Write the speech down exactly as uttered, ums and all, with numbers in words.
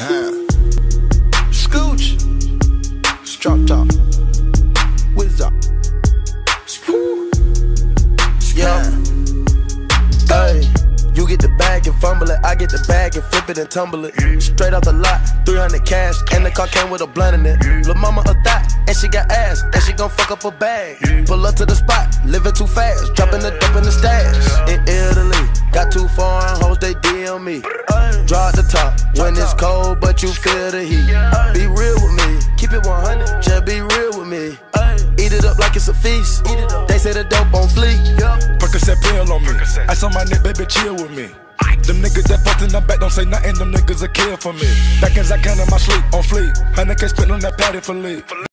Scooch, drop top, whiz up. Yeah, hey, you get the bag and fumble it, I get the bag and flip it and tumble it. Straight off the lot, three hundred cash, and the car came with a blunt in it. Lil' mama a thot, and she got ass, and she gon' fuck up her bag. Pull up to the spot, living too fast, dropping the dope in the stash. In Italy, got two foreign hoes, they D M me. Draw at the top, when it's cold, but you feel the heat. Be real with me, keep it one hundred, just be real with me. Eat it up like it's a feast, they say the dope on fleek. Percocet pill on me, ice on my neck, baby, chill with me. Them niggas that fucked in the back don't say nothing, them niggas a kill for me. Back as I can in my sleep, on fleek, one hundred K spent on that patty for leave.